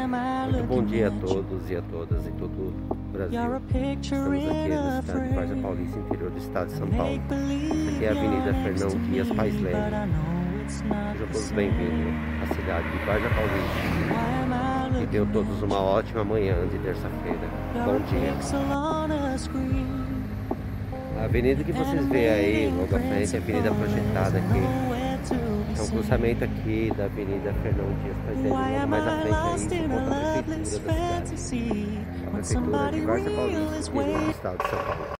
Muito bom dia a todos e a todas em todo o Brasil. Estamos aqui na cidade de Várzea Paulista, interior do estado de São Paulo. Aqui é a Avenida Fernão Dias Paes Leme. Sejam todos bem-vindos à cidade de Várzea Paulista. E tenham todos uma ótima manhã de terça-feira. Bom dia. A avenida que vocês veem aí, logo à frente, é a avenida projetada aqui. É um cruzamento aqui da Avenida Fernão Dias Paes Leme. Mais à frente aí se encontra a prefeitura da cidade. A prefeitura de Várzea Paulista, no estado de São Paulo.